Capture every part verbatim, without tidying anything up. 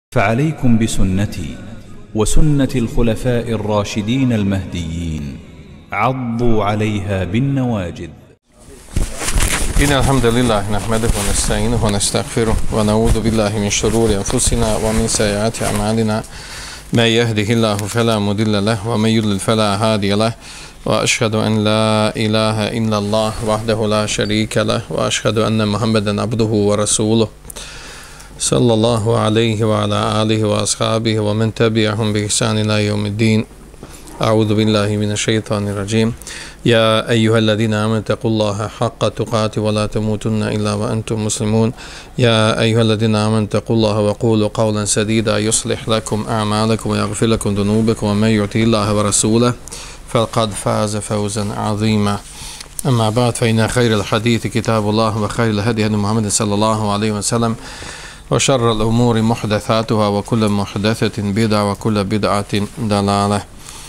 فعليكم بسنتي وسنة الخلفاء الراشدين المهديين عضوا عليها بالنواجذ. إن الحمد لله نحمده ونستعينه ونستغفره ونعوذ بالله من شرور أنفسنا ومن سيئات أعمالنا من يهده الله فلا مضل له ومن يضلل فلا هادي له وأشهد أن لا إله إلا الله وحده لا شريك له وأشهد أن محمدا عبده ورسوله صلى الله عليه وعلى آله وأصحابه ومن تبعهم بإحسان إلى يوم الدين. أعوذ بالله من الشيطان الرجيم. يا أيها الذين آمنوا اتقوا الله حق تقاته ولا تموتن إلا وأنتم مسلمون. يا أيها الذين آمنوا اتقوا الله وقولوا قولا سديدا يصلح لكم أعمالكم ويغفر لكم ذنوبكم ومن يطع الله ورسوله فقد فاز فوزا عظيما. أما بعد فإن خير الحديث كتاب الله وخير الهدي هدي محمد صلى الله عليه وسلم وشر الأمور محدثاتها وكل محدثة بدعة وكل بدعة ضلالة.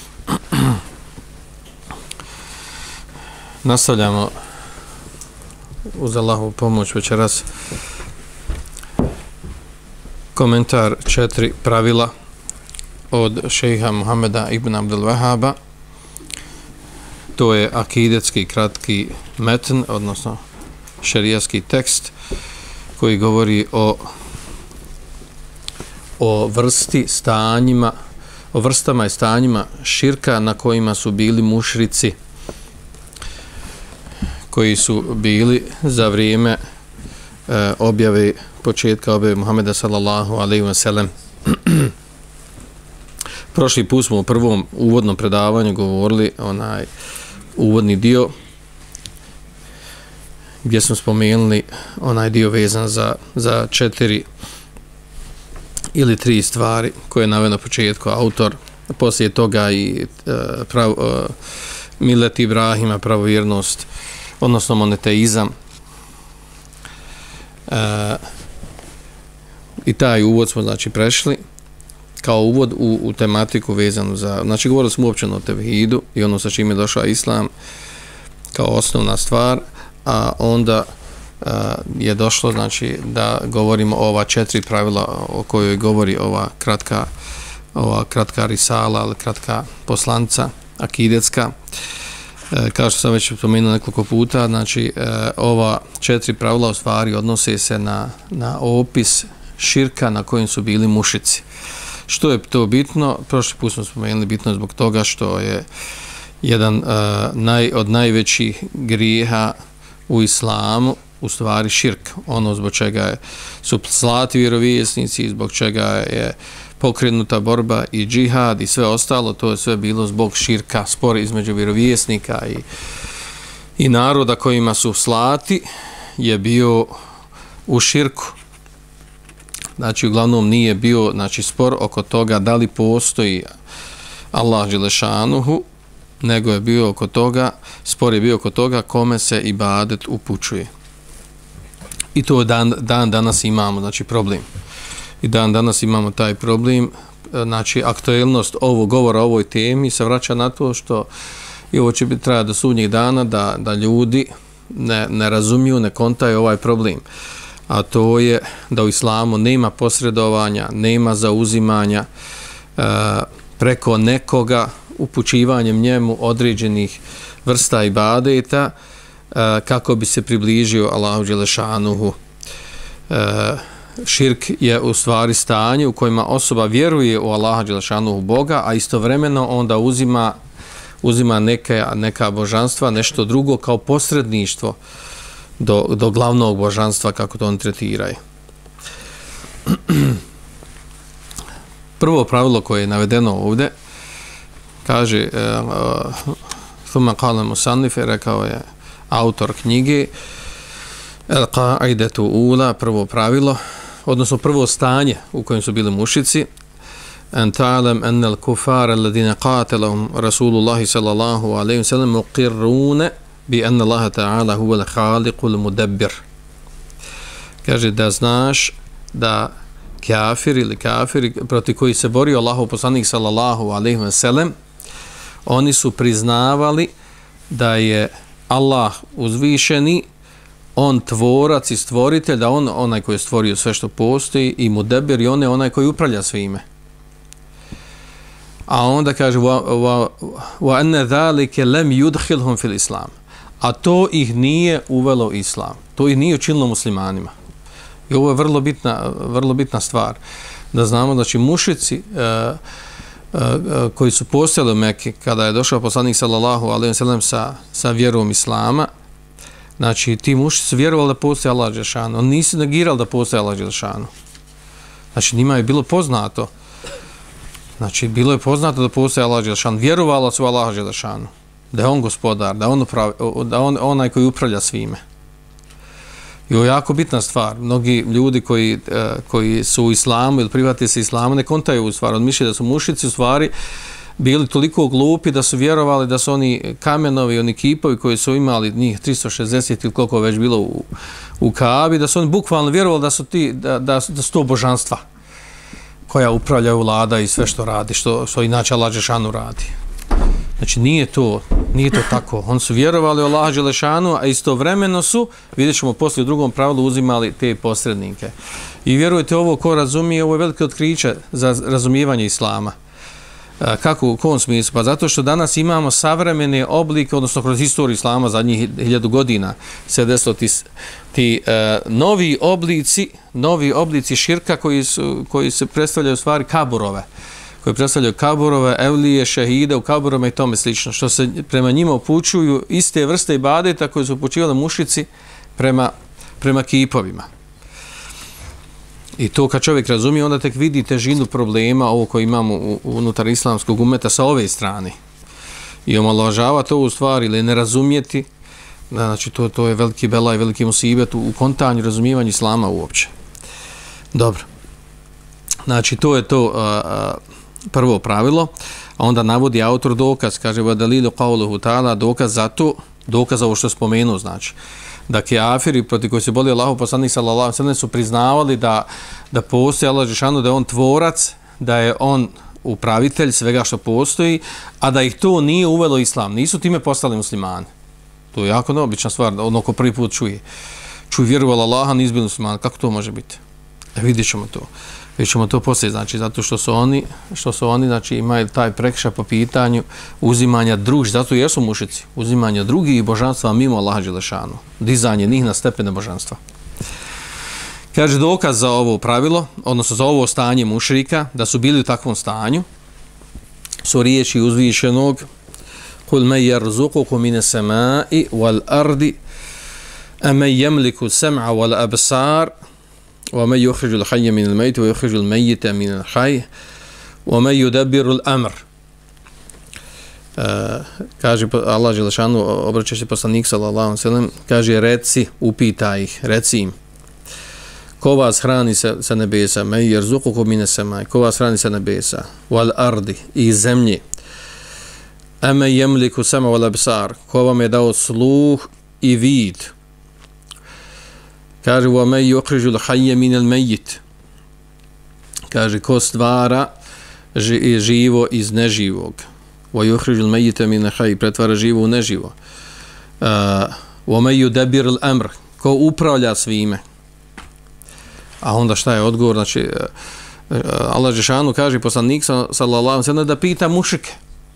Nastavljamo uz Allahovu pomoć večeras komentar četiri pravila od šejha Muhameda ibn Abdul Wahaba. To je akidetski kratki metn, odnosno šerijatski tekst koji govori o o vrsti stanjima, o vrstama i stanjima širka na kojima su bili mušrici koji su bili za vrijeme e, objave, početka objave Muhameda sallallahu alejhi ve sellem. Prošli put smo u prvom uvodnom predavanju govorili onaj uvodni dio gdje smo spomenuli onaj dio vezan za, za četiri ili tri stvari koje je naveo na početku autor, poslije toga i e, prav, e, milet Ibrahima, pravovjernost, odnosno monoteizam. E, I taj uvod smo znači prešli kao uvod u, u tematiku vezanu za, znači govorili smo uopćeno o tevhidu i ono sa čime je došao islam kao osnovna stvar, a onda Uh, je došlo znači da govorimo o ova četiri pravila o kojoj govori ova kratka ova kratka risala, ali kratka poslanca akidetska. Uh, kao što sam već spomenuo nekoliko puta, znači uh, ova četiri pravila u stvari odnose se na, na opis širka na kojem su bili mušici. Što je to bitno? Prošli put smo spomenuli bitno zbog toga što je jedan uh, naj, od najvećih grijeha u islamu u stvari širk, ono zbog čega je, su slati vjerovjesnici, zbog čega je pokrenuta borba i džihad i sve ostalo, to je sve bilo zbog širka, spor između vjerovjesnika i, i naroda kojima su slati je bio u širku. Znači uglavnom nije bio znači, spor oko toga da li postoji Allah dželešanuhu, nego je bio oko toga, spor je bio oko toga kome se ibadet upućuje. I to dan, dan danas imamo, znači problem. I dan danas imamo taj problem, znači aktuelnost ovog govora o ovoj temi se vraća na to što i ovo će biti traja do sudnjih dana da, da ljudi ne, ne razumiju, ne kontaju ovaj problem. A to je da u islamu nema posredovanja, nema zauzimanja e, preko nekoga upućivanjem njemu određenih vrsta ibadeta kako bi se približio Allahu dželešanuhu. Širk je u stvari stanje u kojima osoba vjeruje u Allaha dželešanuhu Boga, a istovremeno onda uzima, uzima neka, neka božanstva, nešto drugo kao posredništvo do, do glavnog božanstva, kako to on tretiraju. Prvo pravilo koje je navedeno ovdje kaže Thumma qala musannif, rekao je autor knjige Al-Qa'idatu ula, prvo pravilo, odnosno prvo stanje u kojem su bili mušici, an ta'lam anna al-kufara alladhina qatalahum Rasulullah sallallahu alayhi wa sallam muqirruna bi anna Allah ta'ala huwa al-khaliqu al-mudabbir. Kaže da znaš da kafiri ili kafiri protiv koji se borio Allahov poslanik sallallahu alayhi wa sallam, oni su priznavali da je Allah uzvišeni on tvorac i stvoritelj, da on onaj koji je stvorio sve što postoji i mudeber i on je onaj koji upravlja svime. A onda kaže wa anna zalika lam yudkhilhum fil islam. A to ih nije uvelo u islam. To ih nije učinilo muslimanima. I ovo je vrlo bitna, vrlo bitna stvar. Da znamo, znači mušici uh, uh, uh, koji su postojali u Mekke kada je došao poslanik sallallahu alejhi ve sellem sa, sa vjerom islama, znači ti mušici su vjerovali da postoji Allah dželešanu. Oni nisu negirali da postoji Allah dželešanu. Znači njima je bilo poznato, znači bilo je poznato da postoji Allah dželešanu. Vjerovalo su Allah dželešanu, da je on gospodar, da je on, upravi, da on onaj koji upravlja svime. I ovo je jako bitna stvar. Mnogi ljudi koji, koji su u islamu ili prihvatili se islamu ne kontaju u stvar. On misli da su mušici u stvari bili toliko glupi da su vjerovali da su oni kamenovi, oni kipovi koji su imali njih tristo šezdeset ili koliko već bilo u, u Kaabi, da su oni bukvalno vjerovali da su, ti, da, da, da su to božanstva koja upravljaju vlada i sve što radi, što, što inače Allah dželešanu radi. Znači nije to, nije to tako. Oni su vjerovali u Allaha dželešanu, a istovremeno su, vidjet ćemo poslije u drugom pravilu, uzimali te posrednike. I vjerujete, ovo ko razumije, ovo je velike otkriće za razumijevanje islama. Kako, u kom smislu? Pa zato što danas imamo savremene oblike, odnosno kroz historiju islama zadnjih hiljadu godina se desilo ti, ti uh, novi oblici, novi oblici širka koji, su, koji se predstavljaju u stvari kaburove, koji predstavljaju kaburove, evlije, šehide u kaburama i tome slično, što se prema njima upućuju iste vrste ibadeta koje su upućivali mušici prema, prema kipovima. I to kad čovjek razumije, onda tek vidi težinu problema ovo koje imamo u, unutar islamskog umeta sa ove strane. I omalovažava to u stvari ili ne razumijeti, znači to, to je veliki belaj, veliki musibet u, u kontanju razumijevanju islama uopće. Dobro. Znači to je to a, a, prvo pravilo, a onda navodi autor dokaz, kaže va dalilu qawluhu ta'ala, dokaz za to, dokaz za ovo što spomenuo, znači da kafiri protiv koji se boli Allahu poslanik sallallahu alejhi ve sellem su priznavali da da postoji Allah dželešanu, da je on tvorac, da je on upravitelj svega što postoji, a da ih to nije uvelo islam, nisu time postali muslimani. To je jako neobična stvar, ono ko prvi put čuje. Čuj vjeru u Allaha, nisu bili muslimani, kako to može biti? E, vidjet ćemo to. Vidjet ćemo to poslije, znači, zato što su oni, što su oni, znači, imaju taj prekršaj po pitanju uzimanja drugih, zato jesu mušici, uzimanja drugih božanstva mimo Allaha dželešanu, dizanje njih na stepene božanstva. Kaže, dokaz za ovo pravilo, odnosno za ovo stanje mušrika, da su bili u takvom stanju, su riječi uzvišenog قُلْ مَنْ يَرْزُقُكُمْ مِنَ السَّمَاءِ وَالْأَرْضِ أَمَنْ يَمْلِكُ السَّمْعَ وَالْأَبْصَارَ وَمَنْ يُخْرِجُ الْحَيَّ مِنَ الْمَيِّتِ وَيُخْرِجُ الْمَيِّتَ مِنَ الْحَيِّ وَمَنْ يُدَبِّرُ الْأَمْرَ. Kaže Allah dželešanu, obraća se poslanik sallallahu alejhi ve sellem, kaže reci, upitaj ih, reci im, ko vas hrani sa, sa nebesa, me yerzuqukum mine semaj, ko vas hrani sa nebesa, wal ardi, i zemlje, ame yemliku sama wal absar, ko vam je dao sluh i vid. Kaže wa me yukhrijul hayya min al mayyit, kaže ko stvara ži, živo iz neživog, wa yukhrijul mayyita min al hayy, pretvara živo u neživo. Uh, wa me yudabbir al amr, ko upravlja svime. A onda šta je odgovor? Znači, Allah dželešanu kaže poslanik sallallahu alejhi ve sellem da pita mušrike.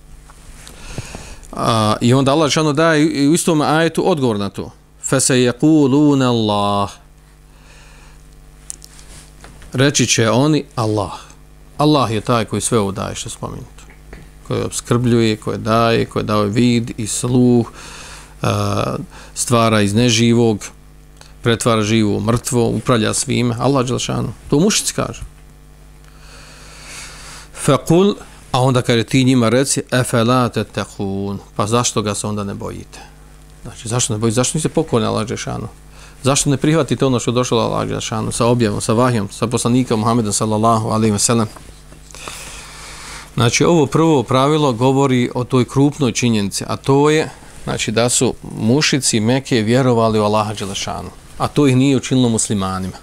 A, I onda Allah dželešanu daje u istom ajetu odgovor na to. Fasayaquluna Allah. Reći će oni Allah. Allah je taj koji sve ovo daje što spomenuto. Koji opskrbljuje, koji daje, koji daje vid i sluh, a, stvara iz neživog, pretvara živo, mrtvo, upravlja svime. Allah dželešanu. To mušici kaže. Faqul, a onda kaže ti njima reci, efela tettaqun, pa zašto ga se onda ne bojite? Znači, zašto ne bojite? Zašto niste pokorni Allah dželešanu? Zašto ne prihvatite ono što je došlo Allah dželešanu, sa objavom, sa vahijom, sa poslanikom Muhammedom sallallahu alejhi ve sellem? Znači, ovo prvo pravilo govori o toj krupnoj činjenici, a to je, znači, da su mušici Mekke vjerovali u Allaha dželešanu, a to ih nije učinilo muslimanima.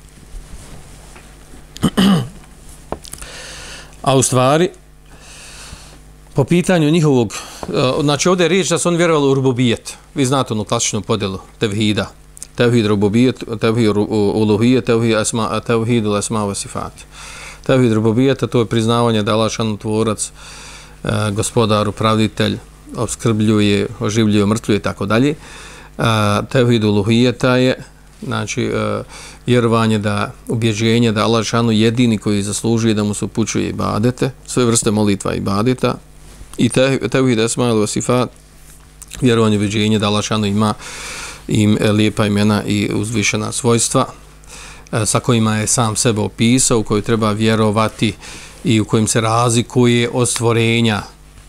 A u stvari, po pitanju njihovog, znači ovdje je riječ da su oni vjerovali u rububijet. Vi znate onu klasičnu podjelu tevhida. tevhid rububijet, tevhid uluhijet, tevhid asma, tevhid al-asma wa sifat. Tevhid rububijeta, to je priznavanje da Allah šanu tvorac, e, gospodar, upravitelj, opskrbljuje, oživljuje, mrtvuje i tako dalje. Tevhid uluhijeta je, znači, e, vjerovanje da, ubjeđenje da Allah šanu jedini koji zaslužuje da mu se upućuje ibadete, sve vrste molitva i ibadeta. I te, tevhid asma wa sifat, vjerovanje, ubjeđenje da Allah šanu ima im lijepa imena i uzvišena svojstva sa kojima je sam sebe opisao, u koju treba vjerovati i u kojim se razlikuje od stvorenja.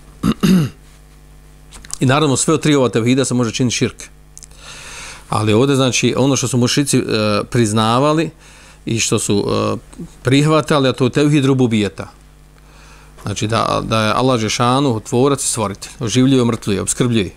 I naravno sve od tri ova tevhida se može činiti širk. Ali ovdje, znači, ono što su mušrici e, priznavali i što su e, prihvatali, a to je tevhid rububijeta. Znači da, da je Allah Žešanu tvorac i stvoritelj, oživljuje, mrtvuje, opskrbljuje.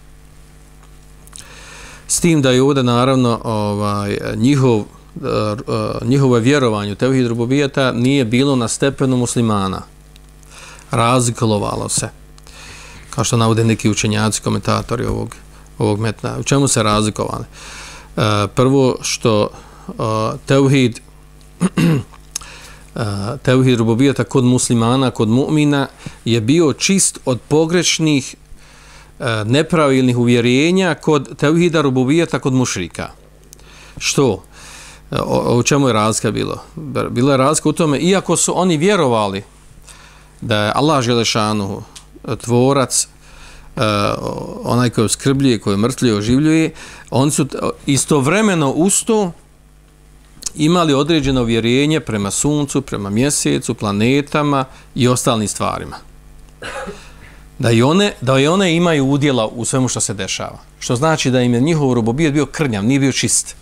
S tim da je ovdje naravno ovaj, njihov, uh, njihovo vjerovanje u tevhid rububijeta nije bilo na stepenu muslimana. Razlikovalo se. Kao što navode neki učenjaci, komentatori ovog, ovog metna. U čemu se razlikovali? Uh, prvo što uh, tevhid uh, tevhid rububijeta kod muslimana, kod mu'mina je bio čist od pogrešnih nepravilnih uvjerenja kod tevhida rububijeta kod mušrika. Što? O, o čemu je razlika bilo? Bila je razlika u tome, iako su oni vjerovali da je Allah Želešanuhu tvorac, uh, onaj koji skrbljuje, koji mrtvljuje, oživljuje, oni su istovremeno usto imali određeno uvjerenje prema suncu, prema mjesecu, planetama i ostalim stvarima. Da i one, da i one imaju udjela u svemu što se dešava. Što znači da im je njihov rububijet bio krnjav, nije bio čist.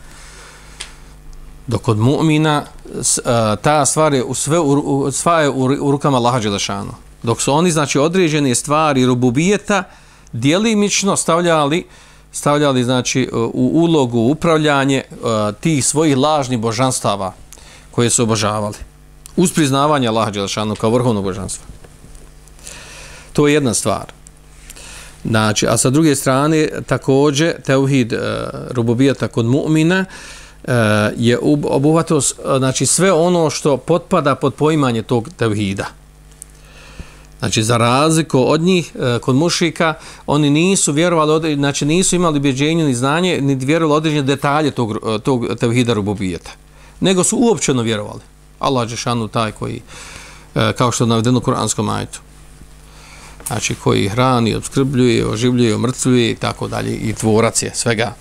Dok kod mu'mina ta stvar je u sve u, sva je u, u rukama Allaha Đelešanu. Dok su oni, znači, određene stvari rububijeta djelimično stavljali, stavljali znači, u ulogu upravljanje tih svojih lažnih božanstava koje su obožavali. Uz priznavanje Allaha Đelešanu kao vrhovnog božanstva. To je jedna stvar. Znači, a sa druge strane, također, tevhid uh, rububijeta kod mu'mina uh, je obuhvatio, znači, sve ono što potpada pod poimanje tog tevhida. Znači, za razliku od njih, uh, kod mušrika, oni nisu vjerovali, znači, nisu imali ubjeđenje ni znanje, ni vjerovali određene detalje tog, uh, tog tevhida rububijeta. Nego su uopćeno vjerovali. Allah Đešanu taj koji, uh, kao što je navedeno u kuranskom ajetu. Znači, koji hrani, opskrbljuje, oživljuje, omrtvljuje i tako dalje, i tvorac je svega.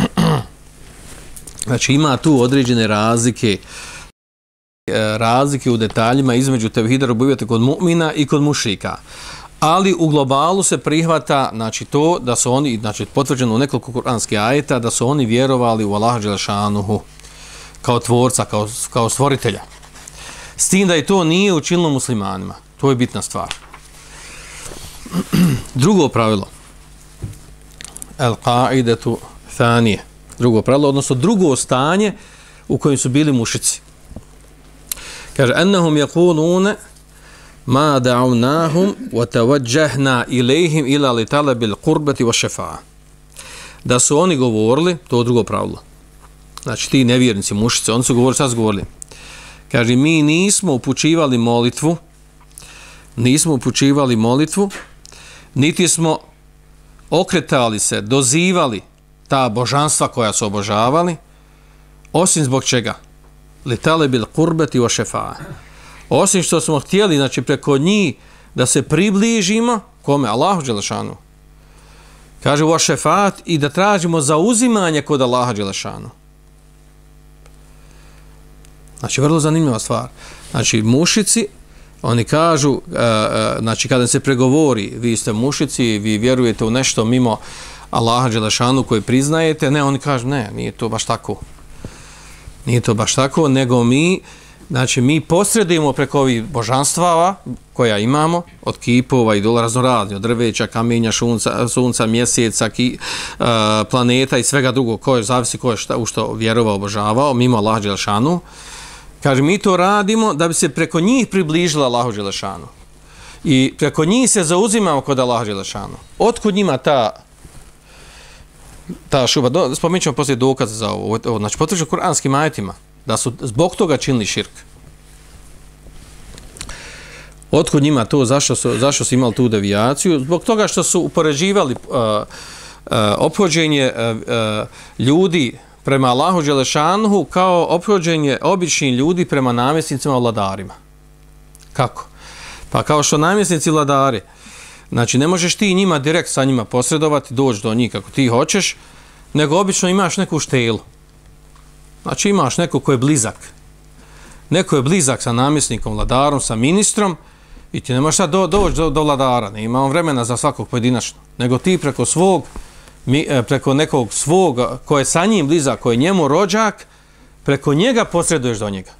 Znači, ima tu određene razlike, razlike u detaljima između tevhida rububijeta kod mu'mina i kod mušrika. Ali u globalu se prihvata, znači, to da su oni, znači, potvrđeno u nekoliko kuranskih ajeta, da su oni vjerovali u Allaha Đelešanuhu kao tvorca, kao, kao stvoritelja. S tim da i to nije učinilo muslimanima. To je bitna stvar. Drugo pravilo, al-qa'idetu thanije, drugo pravilo, odnosno drugo stanje u kojem su bili mušici. Kaže, ennahum yakulune ma da'unahum wa tawajjahna ilejhim ila li talabil qurbati wa šefa'a. Da su oni govorili, to je drugo pravilo. Znači, ti nevjernici, mušici, oni su govorili, sad su govorili. Kaže, mi nismo upućivali molitvu, nismo upućivali molitvu, niti smo okretali se, dozivali ta božanstva koja su obožavali, osim zbog čega? Letale bil kurbeti wa šefa'a. Osim što smo htjeli, znači, preko njih da se približimo, kome? Allahu Đelešanu. Kaže, wa šefa'at, i da tražimo zauzimanje kod Allaha Đelešanu. Znači, vrlo zanimljiva stvar. Znači, mušici, oni kažu, uh, znači, kada se pregovori, vi ste mušici, vi vjerujete u nešto mimo Allaha Đelešanu koji priznajete, ne, oni kažu, ne, nije to baš tako. Nije to baš tako, nego mi, znači, mi posredujemo preko ovih božanstava koja imamo, od kipova i dola raznorazni, od drveća, kamenja, šunca, sunca, mjeseca, ki, uh, planeta i svega drugog, koje zavisi ko je šta, u što vjerovao, obožavao, mimo Allaha Đelešanu. Kaže, mi to radimo da bi se preko njih približila Allahu Đelešanu. I preko njih se zauzimamo kod Allaha Đelešanu. Otkud njima ta, ta šuba, spomenut ćemo poslije dokaza za ovo, ovo znači potvrđeno kuranskim ajetima, da su zbog toga činili širk. Otkud njima to, zašto su, zašto su imali tu devijaciju? Zbog toga što su upoređivali uh, uh, ophođenje uh, uh, ljudi prema Allahu Đelešanuhu kao ophođenje običnih ljudi prema namjesnicima vladarima. Kako? Pa kao što namjesnici vladari, znači ne možeš ti njima direkt sa njima posredovati, doći do njih kako ti hoćeš, nego obično imaš neku štelu. Znači imaš neko ko je blizak. Neko je blizak sa namjesnikom, vladarom, sa ministrom i ti ne možeš sad do, doći do, do vladara, ne ima on vremena za svakog pojedinačno, nego ti preko svog, mi, preko nekog svog ko je sa njim blizak, ko je njemu rođak, preko njega posreduješ do njega.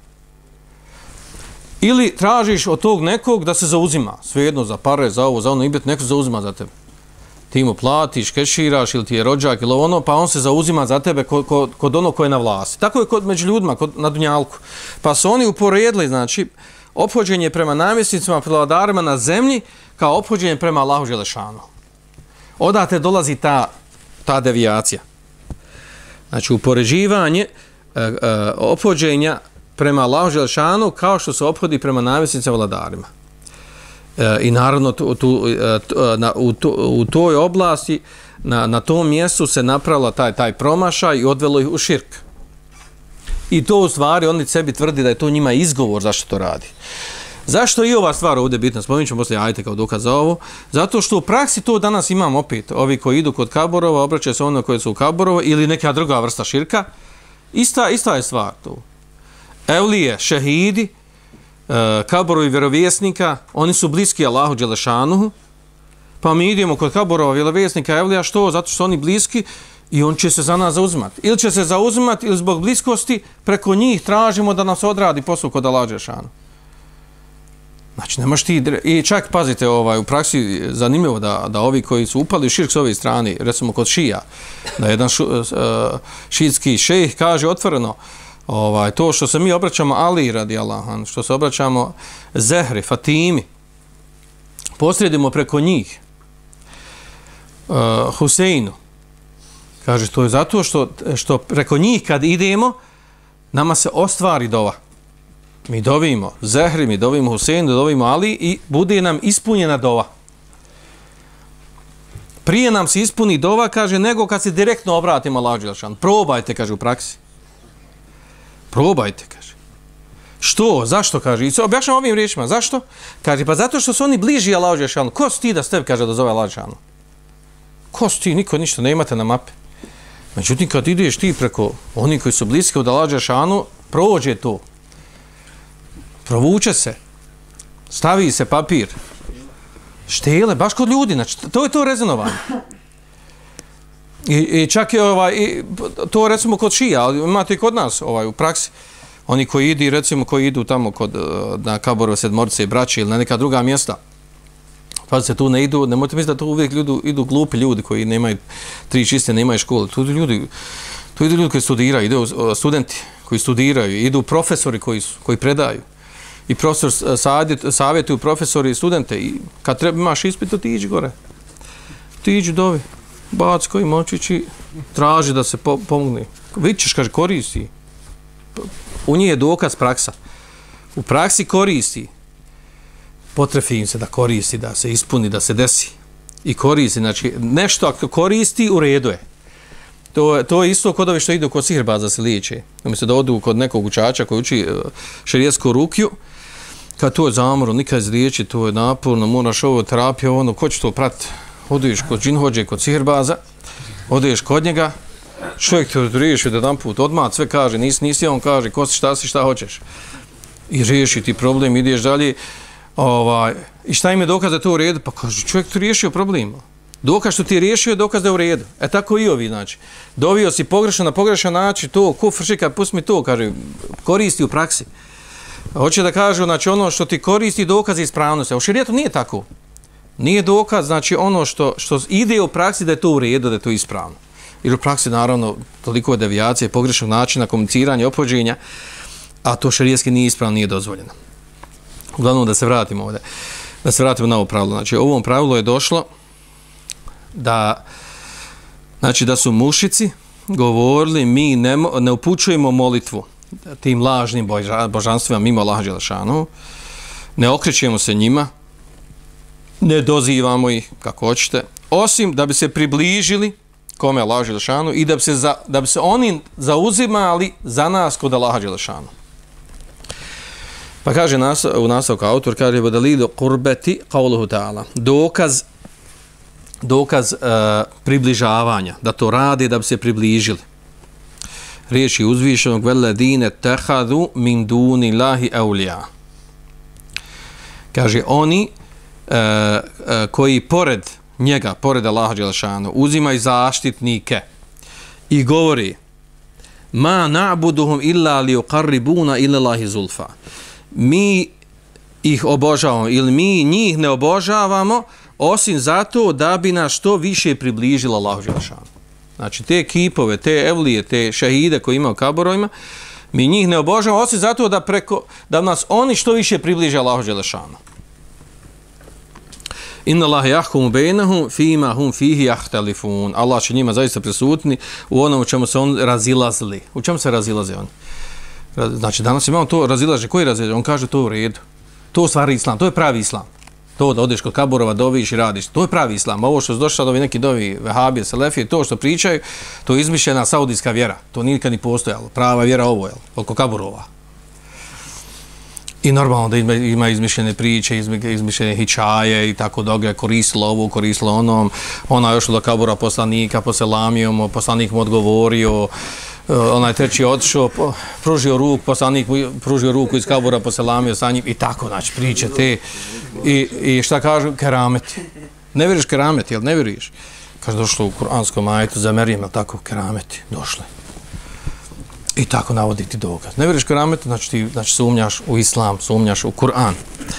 Ili tražiš od tog nekog da se zauzima, svejedno za pare, za ovo, za ono, ibet, neko zauzima za tebe. Ti mu platiš, keširaš ili ti je rođak ili ono, pa on se zauzima za tebe kod, kod, kod ono koje je na vlasti. Tako je kod među ljudima, kod, na dunjalku. Pa su oni uporedili, znači, ophođenje prema namjesnicima, vladarima na zemlji, kao ophođenje prema Allahu Đelešanu. Odate dolazi ta, ta devijacija. Znači, upoređivanje e, e, ophođenja prema Allahu Đelešanu kao što se ophodi prema namjesnicima vladarima. E, I naravno tu, tu, na, u, tu, u toj oblasti, na, na tom mjestu se napravila taj, taj promašaj i odvelo ih u širk. I to u stvari oni sebi tvrdi da je to njima izgovor zašto to radi. Zašto i ova stvar ovdje bitna? Spominut ćemo poslije ajte kao dokaz za ovo. Zato što u praksi to danas imam opet. Ovi koji idu kod kaborova, obraćaju se ono koji su u kaborova ili neka druga vrsta širka. Ista, ista je stvar tu. Evlije, šehidi, kaborovi vjerovjesnika, oni su bliski Allahu Đelešanuhu, pa mi idemo kod kaborova vjerovjesnika Evlija, što? Zato što su oni bliski i on će se za nas zauzimati. Ili će se zauzimati, ili zbog bliskosti preko njih tražimo da nas odradi posao kod Allahu Đelešanuhu. Znači, nemaš ti... I čak, pazite, ovaj, u praksi zanimljivo da, da ovi koji su upali u širk s ove strane, recimo kod šija, da jedan šu, uh, šijski šejh kaže otvoreno, ovaj, to što se mi obraćamo Ali radijallahu anhu, što se obraćamo Zehri, Fatimi, posredimo preko njih uh, Huseinu, kaže to je zato što, što preko njih kad idemo nama se ostvari dova. Mi dovimo Zehri, mi dovimo Huseinu, dovimo Ali i bude nam ispunjena dova. Prije nam se ispuni dova, kaže, nego kad se direktno obratimo Allahu Đelešanu. Probajte, kaže, u praksi. Probajte, kaže. Što? Zašto, kaže? I se objašnjam ovim riječima. Zašto? Kaže, pa zato što su oni bliži Allahu Đelešanu. Ko si ti da s tebi, kaže, da zove Allahu Đelešanu? Ko si ti? Niko ništa, ne imate na mapi. Međutim, kad ideš ti preko oni koji su bliski od Allahu Đelešanu, prođe to. Provuče se. Stavi se papir. Štele, baš kod ljudi. Znači, to je to rezonovanje. I, i čak je ovaj, i to recimo kod šija, ali imate i kod nas ovaj, u praksi. Oni koji idu, recimo koji idu tamo kod, na Kaborove sedmorice i braće ili na neka druga mjesta. Pa se tu ne idu, nemojte misliti da tu uvijek ljudi, idu glupi ljudi koji nemaju tri čiste, nemaju škole. Tu idu ljudi, tu idu ljudi koji studiraju, idu studenti koji studiraju, idu profesori koji, su, koji predaju. I profesor savjetuju profesori i studente i kad treba imaš ispit, ti iđi gore. Ti iđi dovi. Bac koji močići, traži da se po, pomogne. Vidiš, kaže, koristi. U njih je dokaz praksa. U praksi koristi. Potrefi im se da koristi, da se ispuni, da se desi. I koristi, znači, nešto ako koristi, u redu je. To, to je isto kod ovi što idu kod sihirbaza se liječe. Umjesto da odu kod nekog učača koji uči šerijetsku rukju, kad to je zamorno, nikad izliječi, to je naporno, moraš ovo terapiju, ono, ko će to pratiti? Odeš kod džinhođe, kod sihirbaza, odeš kod njega, čovjek te riješi da jedan put, odmah sve kaže, nisi, nisi, on kaže, ko si, šta si, šta hoćeš. I riješi ti problem, ideš dalje, ovaj, i šta im je dokaz da to u redu? Pa kaže, čovjek ti riješio problem. Dokaz što ti je riješio je dokaz da je u redu. E tako i ovi, znači. Dovio si pogrešno na pogrešan način, to, kufr, šika, pusti mi to, kaže, koristi u praksi. Hoće da kažu, znači, ono što ti koristi dokaz je ispravnosti. A u šerijetu nije tako. Nije dokaz, znači, ono što, što ide u praksi da je to u redu, da je to ispravno. Jer u praksi, naravno, toliko je devijacije, pogrešnog načina komuniciranja, ophođenja, a to šerijetski nije ispravno, nije dozvoljeno. Uglavnom, da se vratimo ovdje. Da se vratimo na ovo pravilo. Znači, ovom pravilu je došlo da Znači da su mušici govorili mi ne, ne upućujemo molitvu tim lažnim božanstvima mimo Allaha dželešanu, ne okrećemo se njima, ne dozivamo ih kako hoćete, osim da bi se približili kome Allaha dželešanu i da bi se, za, da bi se oni zauzimali za nas kod Allaha dželešanu. Pa kaže nas, u nastavku autor, kaže dalilu qurbati qawluhu ta'ala, dokaz dokaz uh, približavanja, da to rade da bi se približili. Riječi uzvišenog veledine tehadu min duni lahi eulija. Kaže oni uh, uh, koji pored njega, pored Allaha dželešanu, uzimaju zaštitnike i govori ma na'buduhum illa li yuqarribuna ila Allahi zulfa. Mi ih obožavamo ili mi njih ne obožavamo osim zato da bi nas što više približila Allahu dželešanu. Znači te kipove, te evlije, te šehide koji imaju kaborovima, mi njih ne obožavamo osim zato da preko da nas oni što više približe Allahu dželešanu. Inna Allaha yahkumu bainahum fima hum fihi yahtalifun. Allah će njima zaista presuditi u onom u čemu se on razilazili. U čemu se razilaze oni? Znači danas imamo to razilaže. Koji razilaže? On kaže to je u redu. To je stvari islam, to je pravi islam. To da odeš kod kaburova, doviš i radiš, to je pravi islam. Ovo što su došli ovi neki dovi vehabije, selefije, to što pričaju, to je izmišljena saudijska vjera. To nikad ni postojalo. Prava vjera ovo je, oko kaburova. I normalno da ima izmišljene priče, izmišljene hičaje i tako doga, koristilo ovo, koristilo onom. Ona je još do kabura poslanika, poselamijom, poslanik mu odgovorio, onaj treći otišao, pružio ruku, poslanik pružio ruku iz kabura, poselamio sa njim i tako, znači, priče te. I, i šta kažu? Kerameti. Ne vjeriš kerameti, jel ne vjeriš? Kaže, došlo u kuranskom ajetu za Merijem, jel tako? Kerameti, došli. I tako navoditi dokaz. Ne vjeriš kerameti, znači ti znači, sumnjaš u islam, sumnjaš u Kur'an.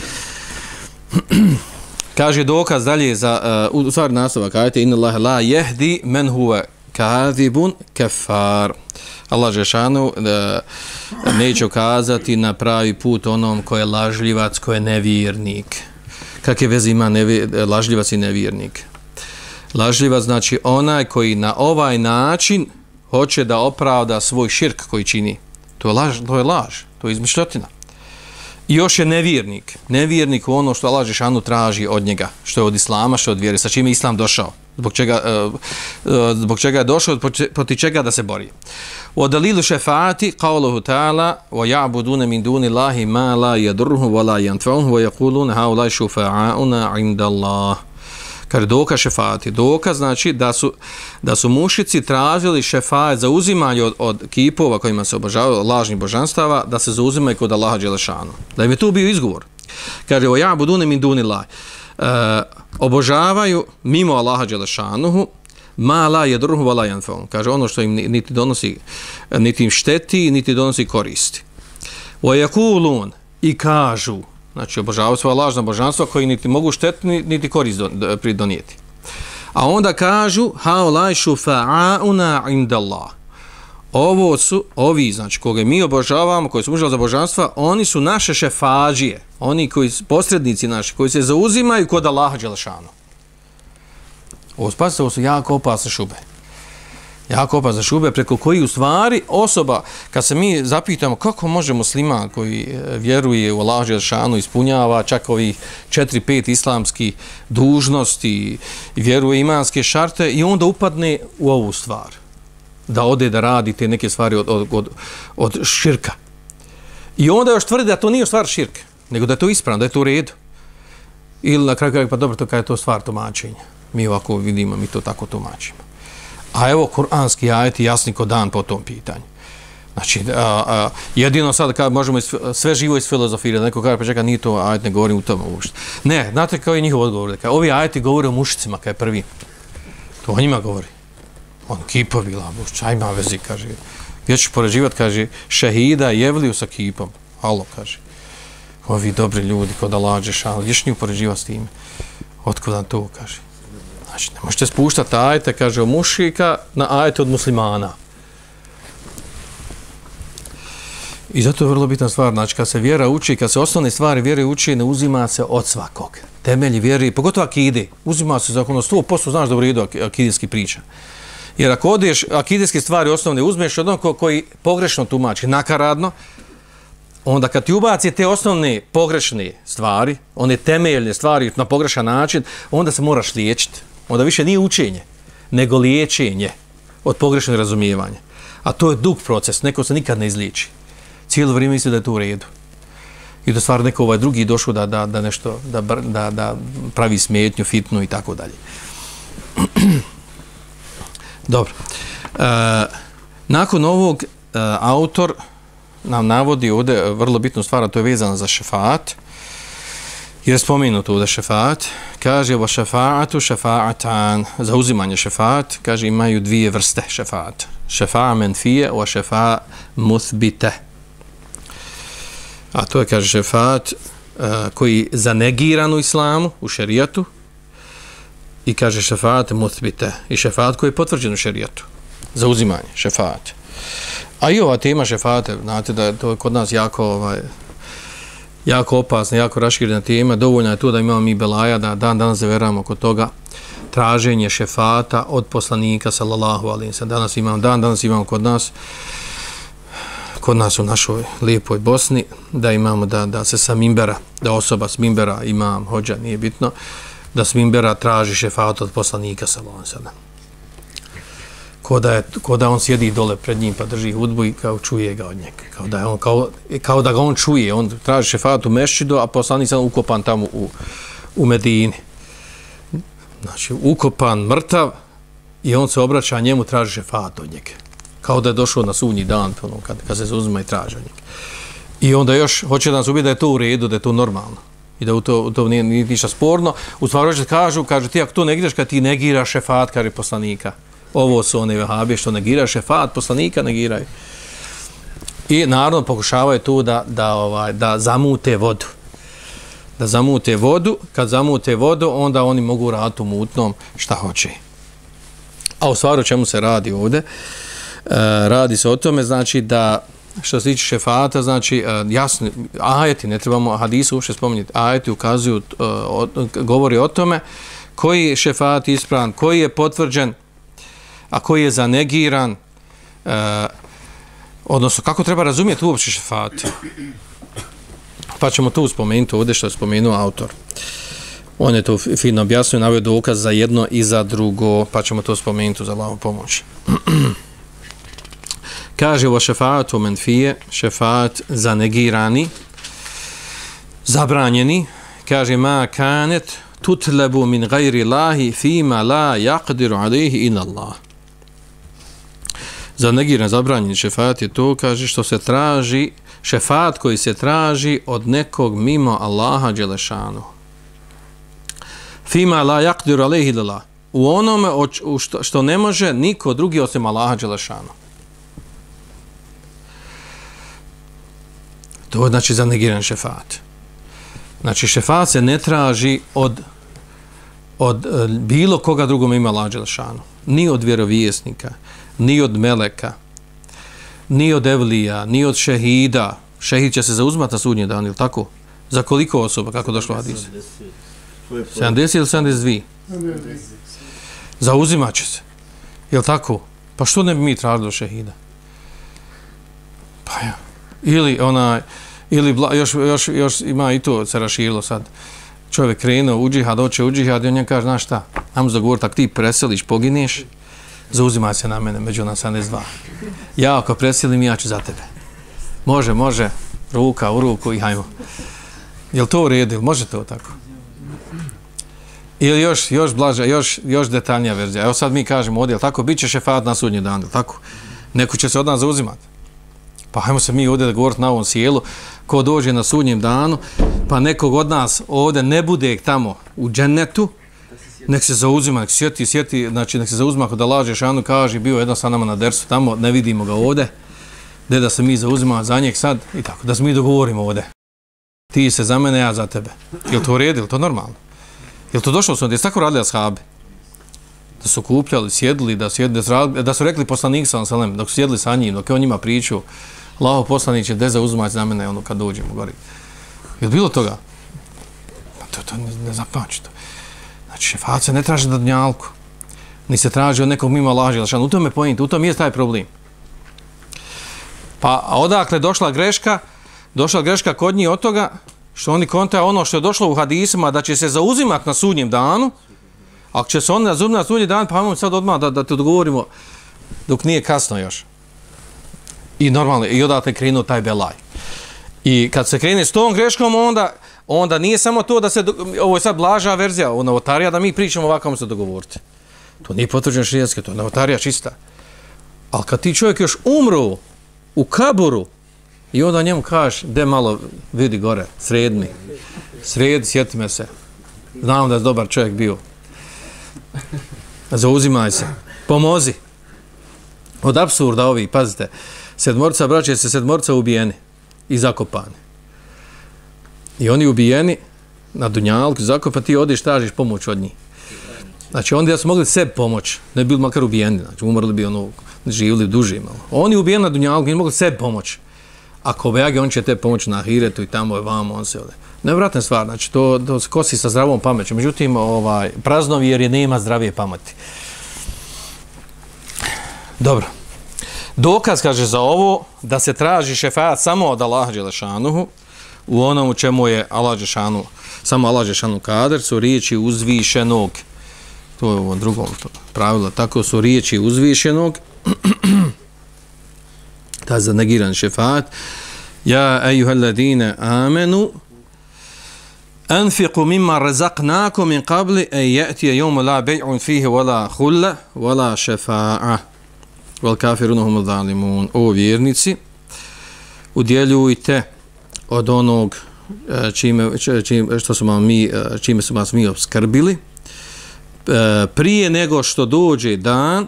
Kaže dokaz dalje za, uh, u stvari nastavak ajeta, inna Allaha la yahdi men huwa kadhibun kafar. Allah dželešanu neće ukazati na pravi put onom ko je lažljivac, ko je nevjernik. Kakve veze ima nevjer, lažljivac i nevjernik? Lažljivac znači onaj koji na ovaj način hoće da opravda svoj širk koji čini. To je laž, to je laž, to je izmišljotina. I još je nevjernik. Nevjernik u ono što Allah dželešanu traži od njega, što je od islama, što je od vjere, sa čime je islam došao. Zbog čega, uh, uh, zbog čega je došao, protiv čega da se bori. U dalilu šefaati, qawluhu ta'ala, wa ya'buduna min duni Allahi ma la yadurruhum wa la yanfa'uhum wa yaquluna haulai shufa'auna 'inda Allah. Kaže dokaz šefaati, dokaz znači da su da su mušici tražili šefaat za uzimanje od, od kipova kojima se obožavaju lažnih božanstava, da se zauzimaju kod Allaha dželešanu. Da im je tu bio izgovor. Kaže wa ya'buduna min duni Allahi. Uh, obožavaju mimo Allaha dželešanuhu ma la yadurruhum wa la yanfa'uhum. Kaže ono što im niti donosi niti im šteti niti donosi koristi. Wa yaqulun i kažu, znači obožavaju svoja lažna božanstva koji niti mogu štetiti niti korist pridonijeti. A onda kažu haulai shufa'auna 'inda Allah. Ovo su ovi, znači koga mi obožavamo, koji su mužali za božanstva, oni su naše šefadžije, oni koji posrednici naši, koji se zauzimaju kod Allaha dželešanu. Ovo spasite, ovo su jako opasne šube. Jako opasne šube preko koji u stvari osoba, kad se mi zapitamo kako može musliman koji vjeruje u Allaha dželešanu, ispunjava čak ovih četiri pet islamskih dužnosti, vjeruje imanske šarte i onda upadne u ovu stvar. Da ode da radi te neke stvari od, od, od, od širka. I onda još tvrdi da to nije stvar širka, nego da je to ispravno, da je to u redu. Ili na kraju, pa dobro, to kada je to stvar tumačenja. Mi ovako vidimo, mi to tako tumačimo. A evo, kuranski ajeti jasni ko dan po tom pitanju. Znači, a, a, jedino sad kad možemo iz, sve živo isfilozofirati, neko kaže, pa čekaj, nije to ajet, ne govorim u tome uopšte. Ne, znate kao je njihov odgovor. Kao, ovi ajeti govore o mušicima, kao je prvi. To o njima govori. On kipovi, labuš, čaj ima vezi, kaže. Gdje ćeš poređivati, kaže, šehida i evliju sa kipom. Halo, kaže. Ovi dobri ljudi kod Allaha dželešanu, gdje ćeš nju poređivati s time? Otkud nam to, kaže. Znači, ne možete spuštati ajete, kaže, o mušika na ajete od muslimana. I zato je vrlo bitna stvar, znači, kad se vjera uči, kad se osnovne stvari vjere uči, ne uzima se od svakog. Temelji vjeri, pogotovo akide, uzima se zakon sto posto, znaš da u redu akidijski priča. Jer ako odeš, akidijske stvari osnovne uzmeš od onog koji pogrešno tumači, nakaradno, onda kad ti ubaci te osnovne pogrešne stvari, one temeljne stvari na pogrešan način, onda se moraš liječiti. Onda više nije učenje, nego liječenje od pogrešnog razumijevanja. A to je dug proces, neko se nikad ne izliječi. Cijelo vrijeme misli da je to u redu. I da stvar neko ovaj drugi došao da, da, da nešto, da, da, da pravi smetnju, fitnu i tako dalje. Dobro. E, nakon ovog e, autor nam navodi ovdje vrlo bitnu stvar, a to je vezano za šefaat. Jer je spomenuto ovdje šefaat. Kaže, va šefaatu šefaatan, za uzimanje šefaat, kaže, imaju dvije vrste šefaat. Šefa menfije, va šefa muthbite. A to je, kaže, šefaat uh, koji zanegiran u islamu, u šerijatu, i kaže šefaat muthbite, i šefaat koji je potvrđen u šerijatu, za uzimanje, šefaat. A i ova tema šefaate, znate da je to kod nas jako, ovaj, jako opasna, jako raširena tema, dovoljno je to da imamo mi belaja, da dan danas zaveramo kod toga traženje šefata od poslanika, sallallahu alejhi ve sellem. Danas imamo, dan danas imamo kod nas, kod nas u našoj lijepoj Bosni, da imamo da, da se sa mimbera, da osoba s mimbera, imam, hođa, nije bitno, da s mimbera traži šefat od poslanika, sallallahu alejhi ve sellem. Ko da, je, ko da on sjedi dole pred njim pa drži hudbu i kao čuje ga od njega. Kao da, je on, kao, kao da ga on čuje. On traži šefat u mešćidu, a poslanik sam ukopan tamo u, u Medini. Znači, ukopan, mrtav, i on se obraća, a njemu traži šefat od njega. Kao da je došao na sudnji dan, ono, kad, kad se zauzima i traži od njega. I onda još hoće da nas ubije da je to u redu, da je to normalno. I da u to, u to nije, nije ništa sporno. U stvari hoće kažu, kaže, ti ako to negiraš, kad ti negiraš šefat, kaže poslanika. Ovo su one vehabije što negiraju šefat, poslanika negiraju. I naravno pokušavaju tu da, da, ovaj, da zamute vodu. Da zamute vodu. Kad zamute vodu, onda oni mogu raditi u mutnom šta hoće. A u stvari o čemu se radi ovdje? E, radi se o tome, znači da što se tiče šefata, znači jasno, ajeti, ne trebamo hadisu uopšte spominjati, ajeti ukazuju, o, govori o tome koji je šefat ispravan, koji je potvrđen, a koji je zanegiran, e, odnosno kako treba razumjeti uopće šefat. Pa ćemo tu spomenuti ovdje što je spomenuo autor. On je to fino objasnio, naveo dokaz za jedno i za drugo, pa ćemo to spomenuti za Allahovu pomoć. Kaže o šefatu menfije, šefat zanegirani, zabranjeni, kaže ma kanet tutlebu min gajri Allahi fima la yaqdiru alejhi illa Allah. Zanegiran, zabranjeni šefat je to, kaže, što se traži, šefat koji se traži od nekog mimo Allaha dželešanu. Fima la yaqdiru alejhi illa Allah. U onome u što, što ne može niko drugi osim Allaha dželešanu. To je znači zanegiran šefat. Znači šefat se ne traži od, od bilo koga drugom ima Allaha dželešanu. Ni od vjerovjesnika, ni od meleka, ni od evlija, ni od šehida. Šehid će se zauzmati na sudnji dan, ili tako? Za koliko osoba, kako došlo hadis? sedamdeset ili sedamdeset dvije? Zauzimat će se. Jel' tako? Pa što ne bi mi tražili od šehida? Pa ja. Ili onaj, ili bla, još, još, još ima i to se raširilo sad. Čovjek krenuo u džihad, hoće u džihad i on njem kaže, znaš šta, nam se dogovoriti, ako ti preseliš, pogineš, zauzimaj se na mene, među nas sedamdeset dva. Ja ako preselim, ja ću za tebe. Može, može, ruka u ruku i hajmo. Jel' to u redu? Može to tako? Ili još, još blaža, još, još detaljnija verzija. Evo sad mi kažemo ovdje, jel' tako, bit će šefat na sudnji dan, jel' tako? Neko će se od nas zauzimati. Pa hajmo se mi ovdje da govoriti na ovom sjelu, ko dođe na sudnjem danu, pa nekog od nas ovdje ne bude tamo u džennetu, nek se zauzima, nek se sjeti, sjeti, znači nek se zauzima kod Allah dželešanu, kaže, bio jedan sa nama na dersu tamo, ne vidimo ga ovdje, gdje da se mi zauzima za njeg sad, i tako, da se mi dogovorimo ovdje. Ti se za mene, ja za tebe. Jel' to u redu, jel' to normalno? Jel' to došlo su, gdje su tako radili ashabi? Da su kupljali, sjedili, da su, sjedili, da su rekli poslanik sallallahu alejhi ve sellem, dok su sjedili sa njim, dok je on njima pričao, Allahov poslanik će, gdje zauzimati za mene, ono kad dođemo gori. Je li bilo toga? To, to ne, ne zapamći to. Znači, šefat se ne traži na dunjalku. ni se traži od nekog mimo Allaha dželešanu. U tome point, u tome je taj problem. Pa odakle došla greška? Došla greška kod njih od toga što oni kontaju ono što je došlo u hadisima da će se zauzimati na sudnjem danu. Ako će se oni zauzimati na sudnjem danu, pa imamo sad odmah da, da te dogovorimo dok nije kasno još. I normalno, i odatle krenuo taj belaj. I kad se krene s tom greškom, onda, onda nije samo to da se, ovo je sad blaža verzija, ovo novotarija, da mi pričamo ovako vam se dogovoriti. To nije potvrđeno širijetski, to je novotarija čista. Ali kad ti čovjek još umru u kaburu i onda njemu kažeš, de malo vidi gore, sred mi, sred, sjeti me se, znam da je dobar čovjek bio. Zauzimaj se, pomozi. Od apsurda ovi, pazite, sedmorca braće se sedmorca ubijeni i zakopani. I oni ubijeni na dunjalku, zakopani, ti odiš, tražiš pomoć od njih. Znači, onda su mogli sebi pomoći, ne bi bili makar ubijeni, znači, umrli bi ono, živili duži malo. Oni ubijeni na dunjalku, ne mogli sebi pomoći. Ako bejage, on će te pomoći na ahiretu i tamo je vamo, on se ode. Nevratna stvar, znači, to, to se kosi sa zdravom pameću. Međutim, ovaj, praznovjer je nema zdravije pameti. Dobro. Dokaz, kaže, za ovo, da se traži šefaat samo od Allaha dželešanuhu, u onom u čemu je Allah dželešanuhu, samo Allah dželešanuhu kader, su riječi uzvišenog. To je u ovom drugom pravilu. Tako su riječi uzvišenog. Ta za negiran šefaat. Ja, ejuhalladine, amenu, anfiqu mimma razaqnakum min qabli an ya'tiya yawmun la bay'un fihi wala khulla wala shafa'a wal kafirun hum zalimun. O vjernici, udjeljujte od onog čime, čime što smo mi čime smo vas mi obskrbili prije nego što dođe dan